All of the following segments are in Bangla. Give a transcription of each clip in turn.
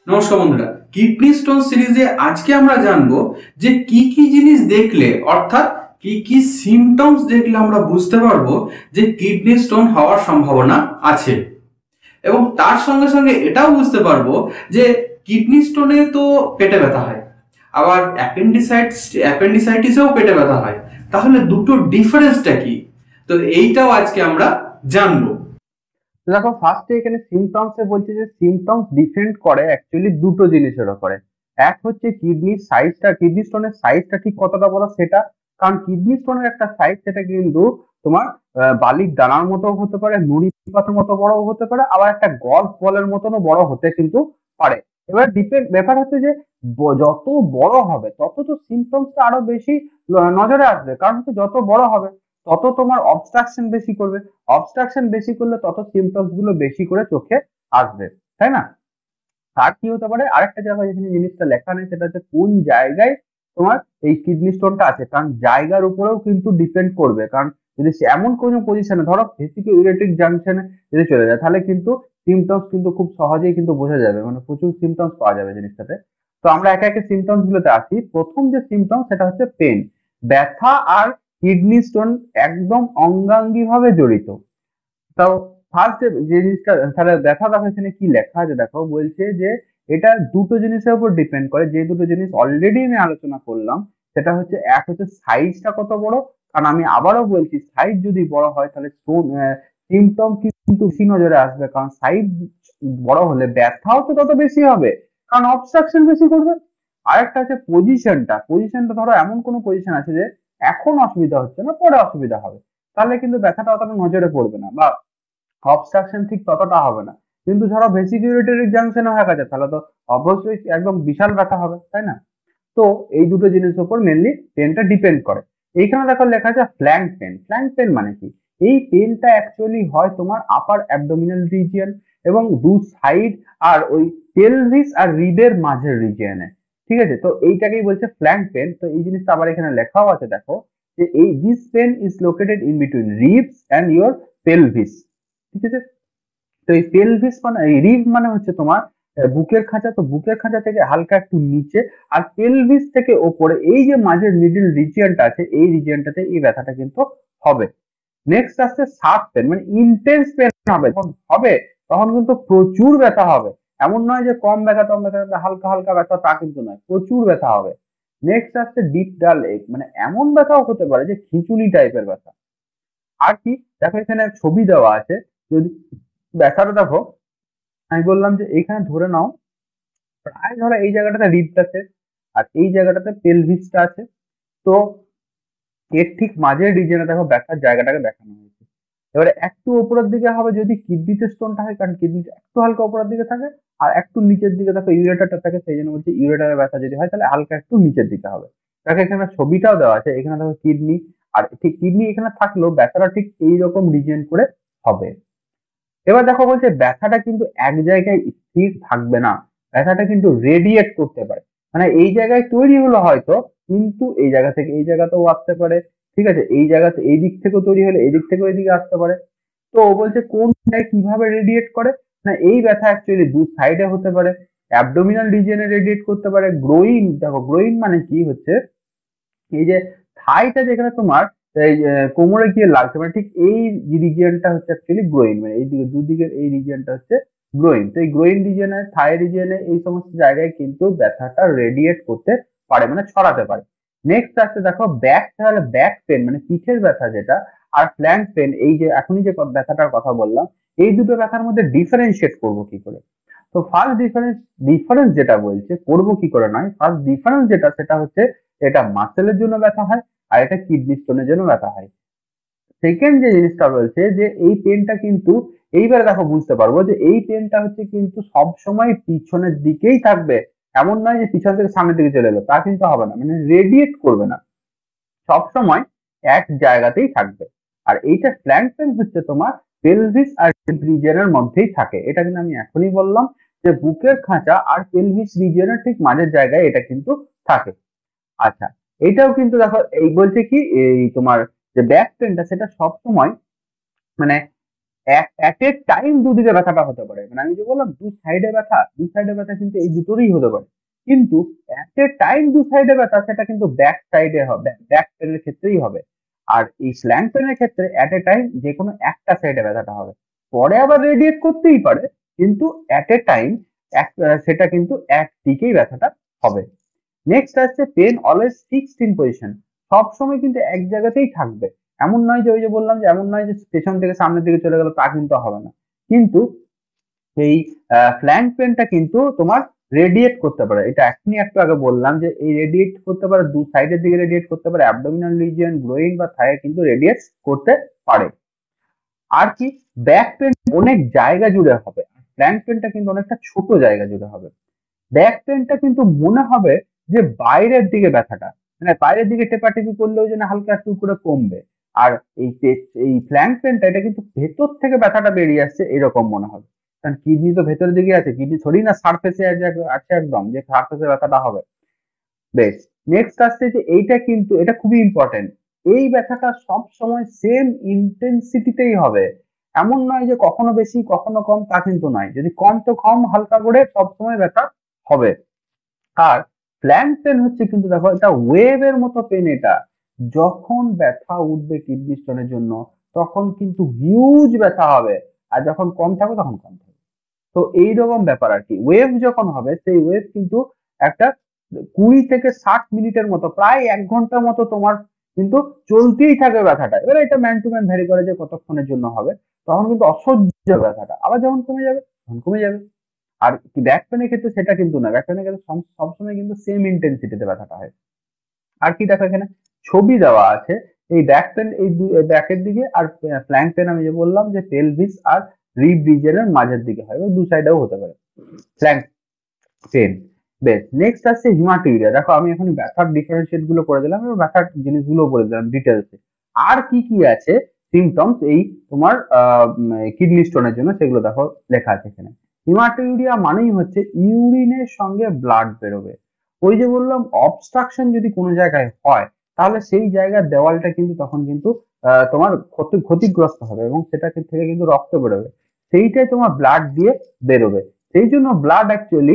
নমস্কার বন্ধুরা, কিডনি স্টোন সিরিজে আজকে আমরা জানবো যে কি কি জিনিস দেখলে অর্থাৎ কি কি সিমটমস দেখলে আমরা বুঝতে পারবো যে কিডনি স্টোন হওয়ার সম্ভাবনা আছে। এবং তার সঙ্গে সঙ্গে এটাও বুঝতে পারবো যে কিডনি স্টোনে তো পেটে ব্যথা হয়, আবার অ্যাপেন্ডিসাইটিসেও পেটে ব্যথা হয়। তাহলে দুটো ডিফারেন্সটা কি? তো এইটাও আজকে আমরা জানবো। তো দেখো, ফার্স্টে এখানে সিমটমস এ বলছে যে সিমটমস ডিপেন্ড করে অ্যাকচুয়ালি দুটো জিনিসের উপরে। এক হচ্ছে কিডনির সাইজটা, কিডনি স্টোনের সাইজটা ঠিক কতটা বড় সেটা। কারণ কিডনি স্টোনের একটা সাইজ সেটা কিন্তু তোমার বালির দানার মতো হতে পারে, নুড়ি পাতার মতো বড় হতে পারে, আবার একটা গলফ বলের মতনও বড় হতে কিন্তু পারে। এবার ডিপেন্ড ব্যাপার হচ্ছে যে যত বড় হবে তত তো সিমটমসটা আরো বেশি নজরে আসবে। কারণ হচ্ছে যত বড় হবে তত তোমার অবস্ট্রাকশন বেশি করবে, অবস্ট্রাকশন বেশি করলে তত সিমটমস গুলো বেশি করে চোখে আসবে, তাই না? আর কি হতে পারে, আরেকটা জায়গায় যেখানে জিনিসটা লেখা নেই সেটা হচ্ছে কোন জায়গায় তোমার এই কিডনি স্টোনটা আছে। কারণ জায়গার উপরেও কিন্তু ডিপেন্ড করবে। কারণ যদি এমন কোনো পজিশনে, ধরো ভেসিকো ইউরেটিক জাংশনে যদি চলে যায়, তাহলে কিন্তু সিমটমস কিন্তু খুব সহজেই কিন্তু বোঝা যাবে, মানে প্রচুর সিমটমস পাওয়া যাবে জিনিসটাতে। তো আমরা একে একে সিমটমস গুলোতে আসি। প্রথম যে সিমটম সেটা হচ্ছে পেন। ব্যথা আর কিডনি স্টোন একদম অঙ্গাঙ্গি ভাবে জড়িত। তাও ফার্স্ট যে জিনিসটা, তাহলে দেখা দেখো এখানে কি লেখা আছে, দেখো বলছে যে এটা দুটো জিনিসের উপর ডিপেন্ড করে, যে দুটো জিনিস অলরেডি আমি আলোচনা করলাম। সেটা হচ্ছে, এক হচ্ছে সাইজটা কত বড়। কারণ আমি আবারও বলছি, সাইজ যদি বড় হয় তাহলে সিমটম কিন্তু বেশি নজরে আসবে। কারণ সাইজ বড় হলে ব্যথাও তো তত বেশি হবে, কারণ অবস্ট্রাকশন বেশি করবে। আরেকটা হচ্ছে পজিশনটা। পজিশনটা ধরো এমন কোনো পজিশন আছে যে এখন অসুবিধা হচ্ছে না, পরে অসুবিধা হবে, তাহলে কিন্তু ব্যথাটা অতটা নজরে পড়বে না বা অবস্ট্রাকশন ঠিক ততটা হবে না। কিন্তু ধরো ভেসিকিউলেটরি জাংশনে হয়ে গেছে, তাহলে তো অবশ্যই একদম বিশাল ব্যথা হবে, তাই না? তো এই দুটো জিনিসের উপর মেনলি পেনটা ডিপেন্ড করে। এইখানে দেখো লেখা আছে ফ্ল্যাঙ্ক পেন। ফ্ল্যাঙ্ক পেন মানে কি? এই পেনটা অ্যাকচুয়ালি হয় তোমার আপার অ্যাবডোমিনাল রিজিয়ন এবং দু সাইড আর ওই পেলভিস আর রিবের মাঝের রিজিয়নে। ঠিক আছে, তো এইটাকেই বলছে ফ্ল্যাঙ্ক পেন। তো এই জিনিসটা আবার এখানে লেখাও আছে, দেখো যে এই this pain is located in between ribs and your pelvis. ঠিক আছে, তো এই পেলভিস মানে, এই রিব মানে হচ্ছে তোমার বুকের খাঁচা। তো বুকের খাঁচা থেকে হালকা একটু নিচে, আর পেলভিস থেকে ওপরে এই যে মাঝের মিডল রিজিয়নটা আছে, এই রিজিয়নটাতে এই ব্যথাটা কিন্তু হবে। নেক্সট আসছে শার্প পেন, মানে ইন্টেন্স পেন হবে। যখন হবে তখন কিন্তু প্রচুর ব্যথা হবে। এমন নয় যে কম ব্যথা, কম ব্যথা, হালকা হালকা ব্যথা, তা কিন্তু নয়, প্রচুর ব্যথা হবে। নেক্সট আসছে ডিপ ডাল এক, মানে এমন ব্যথাও হতে পারে যে খিঁচুনি টাইপের ব্যথা। আর কি, দেখো এখানে ছবি দেওয়া আছে। যদি ব্যথাটা দেখো, আমি বললাম যে এখানে ধরে নাও প্রায় ধরো এই জায়গাটাতে রিবস আছে আর এই জায়গাটাতে পেলভিসটা আছে। তো এর ঠিক মাঝের রিজনে দেখো ব্যথার জায়গাটাকে দেখানো হয়েছে। এবারে একটু উপরের দিকে হবে যদি কিডনিতে স্টোনটা হয়, কারণ কিডনিটা একটু হালকা উপরের দিকে থাকে। আর একটু নিচের দিকে দেখো ইউরেটারটা থাকে, সেই জন্য বলছি ইউরেটারের ব্যথা যদি হয় তাহলে হালকা একটু নিচের দিকে হবে। দেখো এখানে ছবিটাও দেওয়া আছে, এখানে দেখো কিডনি, আর ঠিক কিডনি এখানে থাকলেও ব্যথাটা ঠিক এইরকম রিজন করে হবে। এবার দেখো বলছে ব্যথাটা কিন্তু এক জায়গায় স্থির থাকবে না, ব্যথাটা কিন্তু রেডিয়েট করতে পারে। মানে এই জায়গায় তৈরি হলো হয়তো, কিন্তু এই জায়গা থেকে এই জায়গাতেও আসতে পারে। ঠিক আছে, এই জায়গাতে এই দিক থেকেও তৈরি হলে এই দিক থেকেও এদিকে আসতে পারে। তো ও বলছে কোন জায়গায় কিভাবে রেডিয়েট করে। না, এই ব্যথা অ্যাকচুয়ালি দু সাইডে হতে পারে, অ্যাবডোমিনাল রিজিয়নে রেডিয়েট করতে পারে। গ্রোইন, দেখো গ্রোইন মানে কি হচ্ছে, এই যে থাইটা যেখানে তোমার এই কোমরে গিয়ে লাগছে, মানে ঠিক এই রিজিয়নটা হচ্ছে অ্যাকচুয়ালি গ্রোইন, মানে এই দিকে দুদিকের এই রিজিয়নটা হচ্ছে গ্রোইন। তো এই গ্রোইন রিজিয়নে, থাই রিজিয়নে, এই সমস্ত জায়গায় কিন্তু ব্যথাটা রেডিয়েট করতে পারে, মানে ছড়াতে পারে। নেক্সট আসছে দেখো ব্যাক, তাহলে ব্যাক পেন মানে পিঠের ব্যথা যেটা, আর ফ্ল্যাঙ্ক পেন, এই যে এখনই যে ব্যথাটার কথা বললাম, এই দুটো ব্যথার মধ্যে ডিফারেন্সিয়েট করবো কি করে? তো ফার্স্ট ডিফারেন্স, ডিফারেন্স যেটা বলছে করবো কি করে নয়, ফার্স্ট ডিফারেন্স যেটা সেটা হচ্ছে এটা মাসেলের জন্য ব্যথা হয় আর এটা কিডনি স্টোনের জন্য ব্যথা হয়। সেকেন্ড যে জিনিসটা বলছে যে এই পেনটা কিন্তু, এইবারে দেখো বুঝতে পারবো যে এই পেনটা হচ্ছে কিন্তু সব সময় পিছনের দিকেই থাকবে। এমন নয় যে পিছন থেকে সামনের দিকে চলে এলো, তা কিন্তু হবে না, মানে রেডিয়েট করবে না, সব সময় এক জায়গাতেই থাকবে। আর এইটা ফ্ল্যাঙ্ক পেন হচ্ছে তোমার পেলভিস আর রিজিয়নের মধ্যেই থাকে। এটা কিন্তু আমি এখনই বললাম যে বুকের খাঁচা আর পেলভিস রিজিয়নের ঠিক মাঝের জায়গায় এটা কিন্তু থাকে। আচ্ছা, এটাও কিন্তু দেখো এই বলছে কি, এই তোমার যে ব্যাক পেনটা সেটা সব সময় মানে অ্যাট এ টাইম দুদিকে ব্যথাটা হতে পারে, মানে আমি যে বললাম দু সাইডে ব্যথা কিন্তু এই দুটোরই হতে পারে, কিন্তু অ্যাট এ টাইম দু সাইডে ব্যথা সেটা কিন্তু ব্যাক সাইডে হবে, ব্যাক পেনের ক্ষেত্রেই হবে। আর এই স্ল্যাং পেনের ক্ষেত্রে অ্যাট এ টাইম যে কোনো একটা সাইডে ব্যথাটা হবে, পরে আবার রেডিয়েট করতেই পারে, কিন্তু অ্যাট এ টাইম সেটা কিন্তু একদিকেই ব্যথাটা হবে। নেক্সট আসছে pain always fixed in position, সবসময় কিন্তু এক জায়গাতেই থাকবে, এমন নয় যে ওই যে বললাম যে এমন নয় যে পেছন থেকে সামনের দিকে চলে গেল, তা কিন্তু হবে না। কিন্তু এই ফ্ল্যাঙ্ক পেনটা কিন্তু তোমার রেডিয়েট করতে পারে, এটা এখনই একটু আগে বললাম যে এই রেডিয়েট করতে পারে, দু সাইডের দিকে রেডিয়েট করতে পারে, অ্যাবডোমিনাল রিজিয়ন, গ্রোইন বা থায়ে কিন্তু রেডিয়েট করতে পারে। আর কি ব্যাক পেন অনেক জায়গা জুড়ে হবে, ফ্ল্যাঙ্ক পেনটা কিন্তু অনেকটা ছোট জায়গা জুড়ে হবে। ব্যাক পেনটা কিন্তু মনে হবে যে বাইরের দিকে ব্যথাটা, মানে বাইরের দিকে টেপাটেপি করলেও যেন হালকা একটু করে কমবে। আর এই ফ্ল্যাঙ্ক পেনটা এটা কিন্তু ভেতর থেকে ব্যথাটা বেরিয়ে আসছে এরকম মনে হবে, কারণ কিডনি তো ভেতরের দিকে আছে, কিডনি থোড়ি না সারফেসে আছে একদম যে সারফেসে ব্যথাটা হবে। বেশ, নেক্সট আসছে যে এইটা কিন্তু এটা খুবই ইম্পর্টেন্ট, এই ব্যথাটা সব সময় সেম ইন্টেন্সিটিতেই হবে, এমন নয় যে কখনো বেশি কখনো কম, তা কিন্তু নয়, যদি কম তো কম হালকা করে সবসময় ব্যথা হবে। আর ফ্ল্যাঙ্ক পেন হচ্ছে কিন্তু দেখো এটা ওয়েভের মতো পেন, এটা যখন ব্যথা উঠবে কিডনি স্টোনের জন্য তখন কিন্তু হিউজ ব্যথা হবে, আর যখন কম থাকবে তখন কম থাকবে। তো এইরকম ব্যাপার আর কি, ওয়েভ যখন হবে সেই ওয়েভ কিন্তু একটা 20 থেকে 60 মিনিটের মতো, প্রায় 1 ঘন্টার মতো তোমার কিন্তু চলতেই থাকবে ব্যথাটা। এবার এটা ম্যান টু ম্যান ভ্যারি করে যে কতক্ষণের জন্য হবে, তখন কিন্তু অসহ্য ব্যথাটা, আবার যখন কমে যাবে তখন কমে যাবে। আর ব্যাক পেনের ক্ষেত্রে সেটা কিন্তু না, ব্যাক পেনের ক্ষেত্রে সবসময় কিন্তু সেম ইন্টেন্সিটিতে ব্যথাটা হয়। আর কি দেখো এখানে ছবি দেওয়া আছে, এই ব্যাক পেন এই ব্যাকের দিকে, আর ফ্ল্যাঙ্ক পেন আমি যে বললাম যে পেলভিস আর রিব রিজিয়নের মাঝের দিকে হয়, এবং দু সাইডেও হতে পারে ফ্ল্যাঙ্ক পেন। বেশ, নেক্সট আসছে হিমাটোরিয়া। দেখো আমি এখন ব্যথার ডিফারেন্সিয়েট গুলো করে দিলাম এবং ব্যথার জিনিসগুলো বলে দিলাম ডিটেলসে। আর কি কি আছে সিমটমস এই তোমার কিডনি স্টোনের জন্য, সেগুলো দেখো লেখা আছে এখানে। হিমাটোরিয়া মানেই হচ্ছে ইউরিনের সঙ্গে ব্লাড বেরোবে। ওই যে বললাম অবস্ট্রাকশন যদি কোনো জায়গায় হয় তাহলে সেই জায়গার দেওয়ালটা কিন্তু তখন কিন্তু তোমার ক্ষতিগ্রস্ত হবে এবং সেটা থেকে কিন্তু রক্ত বেরোবে, সেইটাই তোমার ব্লাড দিয়ে বেরোবে। সেই জন্য ব্লাড অ্যাকচুয়ালি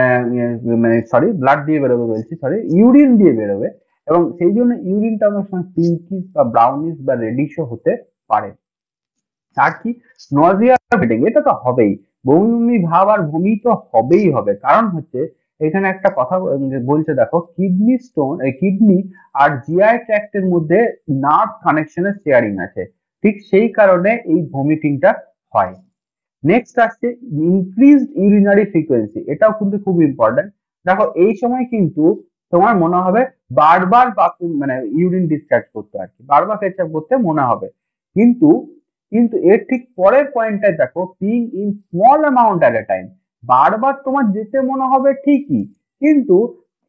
ব্লাড দিয়ে বেরোবে বলছি, সরি, ইউরিন দিয়ে বেরোবে, এবং সেই জন্য ইউরিনটা অনেক সময় পিঙ্কিশ বা ব্রাউনিশ বা রেডিশও হতে পারে। আর কি নজিয়া ভমিটিং, এটা তো হবেই, বমি বমি ভাব আর বমি তো হবেই হবে, কারণ হচ্ছে এখানে একটা কথা বলছে দেখো, কিডনি স্টোন কিডনি আর জিআই ট্র্যাক্টের মধ্যে নার্ভ কানেকশনের শেয়ারিং আছে, ঠিক সেই কারণে এই ভমিটিংটা হয়। নেক্সট আসছে ইনক্রিজড ইউরিনারি ফ্রিকোয়েন্সি, এটাও কিন্তু খুব ইম্পর্টেন্ট। দেখো এই সময় কিন্তু তোমার মনে হবে বারবার মানে ইউরিন ডিসচার্জ করতে, আর কি বারবার পেচ্ছাপ করতে মনে হবে, কিন্তু কিন্তু এর ঠিক পরের পয়েন্টটায় দেখো, peeing in small amount at a time, বারবার তোমার যেতে মনে হবে ঠিকই, কিন্তু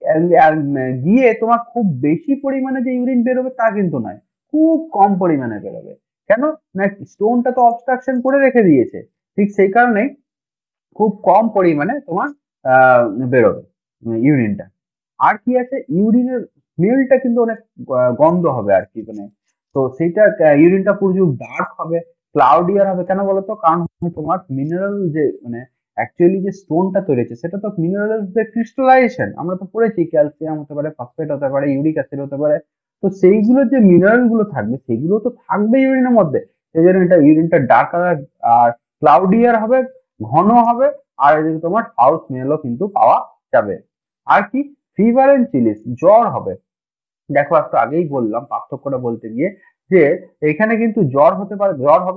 গিয়ে তোমার খুব বেশি পরিমাণে যে ইউরিন বেরোবে তা কিন্তু নয়, খুব কম পরিমাণে বেরোবে। কেন না, স্টোনটা তো অবস্ট্রাকশন করে রেখে দিয়েছে, ঠিক সেই কারণে খুব কম পরিমাণে তোমার বেরোবে ইউরিনটা। আর কি আছে, ইউরিনের স্মেলটা কিন্তু অনেক গন্ধ হবে আর কি, মানে তো সেইটা ইউরিনটা প্রচুর ডার্ক হবে, ক্লাউডিয়ার হবে। কেন বলতো, কারণ তোমার মিনারেল যে মানে অ্যাকচুয়ালি যে স্টোনটা তৈরি হচ্ছে সেটা তো মিনারেল যে ক্রিস্টালাইজেশন, আমরা তো পড়েছি ক্যালসিয়াম হতে পারে, ফসফেট হতে পারে, ইউরিক অ্যাসিড হতে পারে, তো সেইগুলো যে মিনারেল গুলো থাকবে সেগুলো তো থাকবে ইউরিনের মধ্যে, সেই জন্য এটা ইউরিনটা ডার্ক আর ক্লাউডিয়ার হবে, ঘন হবে, আর এদিকে তোমার ফাউল স্মেলও কিন্তু পাওয়া যাবে। আর কি ফিভার এন্ড চিলিস, জ্বর হবে। দেখো একটু আগেই বললাম পার্থক্যটা বলতে গিয়ে যে এখানে কিন্তু জ্বর হতে পারে,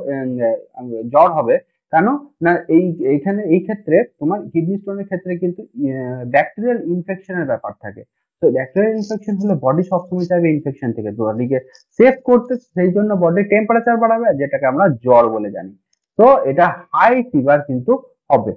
জ্বর হবে কেন না, এইখানে এই ক্ষেত্রে তোমার কিডনি স্টোনের ক্ষেত্রে কিন্তু ব্যাকটেরিয়াল ইনফেকশনের ব্যাপার থাকে। তো ব্যাকটেরিয়াল ইনফেকশন হলে বডি সবসময় চাইবে ইনফেকশন থেকে বডিকে সেভ করতে, সেই জন্য বডির টেম্পারেচার বাড়াবে, যেটাকে আমরা জ্বর বলে জানি। তো এটা হাই ফিভার কিন্তু হবে।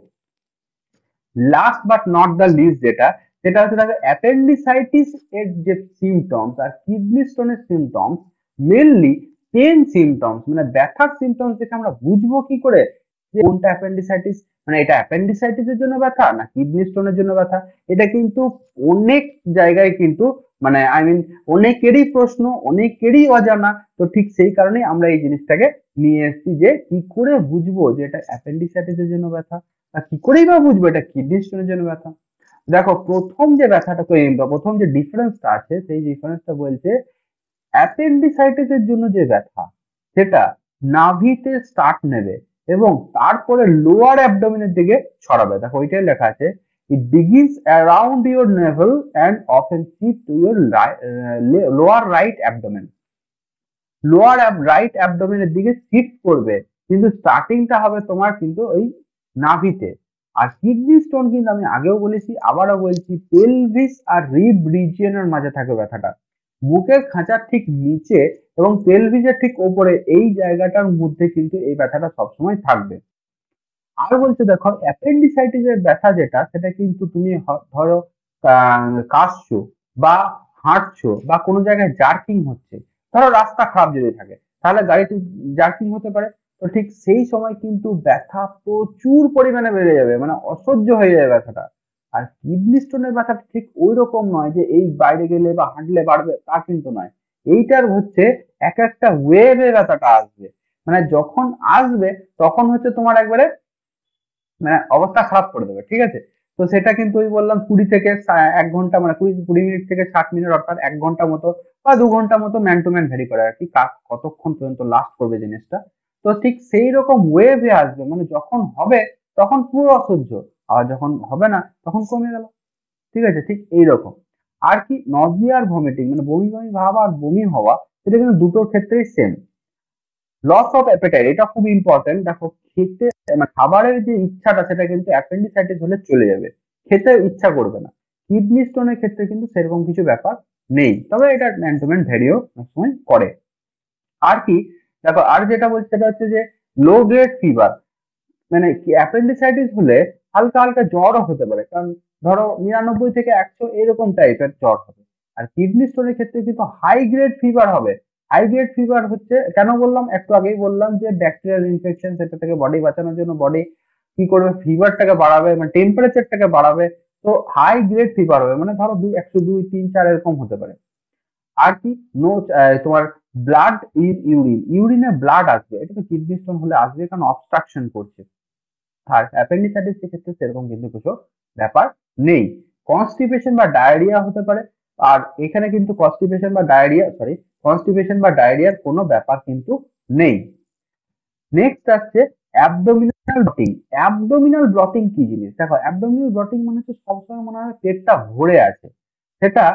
Last but not the least যেটা হচ্ছে দেখো অ্যাপেন্ডিসাইটিস এর যে সিমটমস আর কিডনি স্টোনের সিমটমস মেনলি পেন সিমটমস, মানে ব্যথার সিমটমস দেখে আমরা বুঝবো কি করে যে কোনটা অ্যাপেন্ডিসাইটিস, মানে এটা অ্যাপেন্ডিসাইটিসের জন্য ব্যথা না কিডনি স্টোনের জন্য ব্যথা, এটা কিন্তু অনেক জায়গায় কিন্তু মানে অনেকেরই প্রশ্ন, অনেকেরই অজানা। তো ঠিক সেই কারণেই আমরা এই জিনিসটাকে নিয়ে এসেছি যে কি করে বুঝবো যে এটা অ্যাপেন্ডিসাইটিসের জন্য ব্যথা, বা কি করেই বা বুঝবো এটা কিডনি স্টোনের জন্য ব্যথা। দেখো প্রথম যে ব্যথাটা বা প্রথম যে ডিফারেন্সটা আছে সেই ডিফারেন্সটা বলছে অ্যাপেন্ডিসাইটিসের জন্য যে ব্যথা সেটা নাভিতে স্টার্ট নেবে এবং তারপরে লোয়ার অ্যাবডোমেনের দিকে ছড়াবে। দেখো ওইটাই লেখা আছে, it begins around your navel and often shift to your lower right abdomen. Lower right অ্যাবডোমেনের দিকে শিফট করবে, কিন্তু স্টার্টিংটা হবে তোমার কিন্তু ওই নাভিতে। আর কিডনি স্টোন কিন্তু আমি আগেও বলেছি আবারও বলছি পেলভিস আর রিব রিজিয়নের মাঝে থাকে ব্যথাটা, বুকের খাঁচার ঠিক নিচে এবং পেলভিসের ঠিক ওপরে এই জায়গাটার মধ্যে কিন্তু এই ব্যথাটা সবসময় থাকবে। আর বলছে দেখো অ্যাপেন্ডিসাইটিসের ব্যথা যেটা সেটা কিন্তু তুমি ধরো কাশছো বা হাঁটছো বা কোনো জায়গায় জার্কিং হচ্ছে, ধরো রাস্তা খারাপ যদি থাকে তাহলে গাড়িতে জার্কিং হতে পারে, তো ঠিক সেই সময় কিন্তু ব্যথা প্রচুর পরিমাণে বেড়ে যাবে, মানে অসহ্য হয়ে যাবে ব্যথাটা। আর কিডনি স্টোনের ব্যথাটা ঠিক ওই রকম নয় যে এই বাইরে গেলে বা হাঁটলে বাড়বে, তা কিন্তু নয়। এইটার হচ্ছে এক একটা ওয়েভে ব্যথাটা আসবে, মানে যখন আসবে তখন হচ্ছে তোমার একবারে মানে অবস্থা খারাপ করে দেবে, ঠিক আছে। তো সেটা কিন্তু ওই বললাম 20 থেকে 1 ঘন্টা, মানে 20 মিনিট থেকে 60 মিনিট, অর্থাৎ 1 ঘন্টা মতো বা 2 ঘন্টা মতো ম্যান টু ম্যান ভ্যারি করে আর কি, কতক্ষণ পর্যন্ত লাস্ট করবে জিনিসটা। তো ঠিক সেই রকম ওয়েভে আসবে, মানে যখন হবে তখন পুরো অসহ্য, আর যখন হবে না তখন কমে গেল, ঠিক আছে। ঠিক এইরকম আর কি নজিয়া আর ভমিটিং, মানে বমি বমি ভাব আর বমি হওয়া, সেটা কিন্তু দুটোর ক্ষেত্রেই সেম। লস অফ অ্যাপেটাইট এটা খুব ইম্পর্টেন্ট। দেখো খেতে মানে খাবারের যে ইচ্ছাটা সেটা কিন্তু অ্যাপেন্ডিসাইটিস হলে চলে যাবে, খেতে ইচ্ছা করবে না। কিডনি স্টোনের ক্ষেত্রে কিন্তু সেরকম কিছু ব্যাপার নেই, তবে এটা ম্যান টু ম্যান ভ্যারিও অনেক সময় করে। আর কি দেখো আর যেটা বলছে সেটা হচ্ছে যে লো গ্রেড ফিভার, মানে অ্যাপেন্ডিসাইটিস হলে হালকা হালকা জ্বরও হতে পারে, কারণ ধরো 99 থেকে 100 এরকম টাইপের জ্বর হবে। আর কিডনি স্টোনের ক্ষেত্রে কিন্তু হাই গ্রেড ফিভার হবে। হাই গ্রেড ফিভার হচ্ছে কেন বললাম, একটু আগেই বললাম যে ব্যাকটেরিয়াল ইনফেকশন, সেটা থেকে বডি বাঁচানোর জন্য বডি কি করবে, ফিভারটাকে বাড়াবে, মানে টেম্পারেচারটাকে বাড়াবে। তো হাই গ্রেড ফিভার হবে, মানে ধরো 102, 3, 4 এরকম হতে পারে। আর কি নো তোমার ব্লাড ইন ইউরিনে ব্লাড আসবে, এটা তো কিডনি স্টোন হলে আসবে কারণ অবস্ট্রাকশন করছে। আর অ্যাপেন্ডিসাইটিস ক্ষেত্রে সেরকম কিন্তু কিছু ব্যাপার নেই। কনস্টিপেশন বা ডায়রিয়া হতে পারে, আর এখানে কিন্তু কনস্টিপেশন বা ডায়রিয়ার কোনো ব্যাপার কিন্তু নেই। নেক্সট আসছে অ্যাবডোমিনাল ব্লটিং। অ্যাবডোমিনাল ব্লটিং কি জিনিস? দেখো অ্যাবডোমিনাল ব্লটিং মানে হচ্ছে সবসময় মনে হয় পেটটা ভরে আছে, সেটা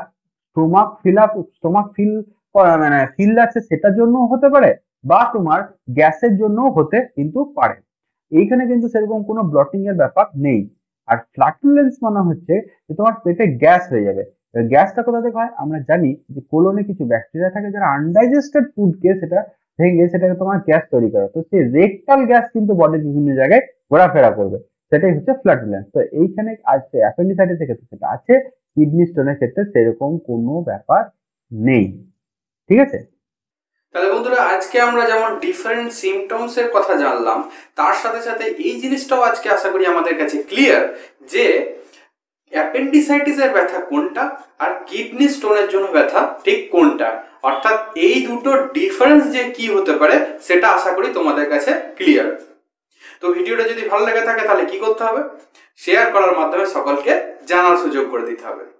স্টোমাক ফিল আছে সেটার জন্য হতে পারে, বা তোমার গ্যাসের জন্য হতে কিন্তু পারে। এইখানে কিন্তু সেরকম কোনো ব্লটিং এর ব্যাপার নেই। আর ফ্লাটুলেন্স মানে হচ্ছে যে তোমার পেটে গ্যাস হয়ে যাবে। গ্যাসটা কোথা থেকে হয়? আমরা জানি যে কোলনে কিছু ব্যাকটেরিয়া থাকে যারা আনডাইজেস্টেড ফুডকে সেটা ভেঙে সেটাকে তোমার গ্যাস তৈরি করে, তো সেই রেকটাল গ্যাস কিন্তু বডির বিভিন্ন জায়গায় ঘোরাফেরা করবে, সেটাই হচ্ছে ফ্লাটুলেন্স। তো এইখানে আছে অ্যাপেন্ডিসাইটিসের ক্ষেত্রে সেটা আছে, কিডনি স্টোনের ক্ষেত্রে সেরকম কোনো ব্যাপার নেই, ঠিক আছে। তাহলে বন্ধুরা আজকে আমরা যেমন ডিফারেন্ট সিমটমস এর কথা জানলাম, তার সাথে সাথে এই জিনিসটাও আজকে আশা করি আমাদের কাছে ক্লিয়ার যে অ্যাপেন্ডিসাইটিসের ব্যথা কোনটা আর কিডনি স্টোনের জন্য ব্যথা ঠিক কোনটা, অর্থাৎ এই দুটো ডিফারেন্স যে কি হতে পারে সেটা আশা করি তোমাদের কাছে ক্লিয়ার। তো ভিডিওটা যদি ভালো লেগে থাকে তাহলে কি করতে হবে? শেয়ার করার মাধ্যমে সকলকে জানার সুযোগ করে দিতে হবে।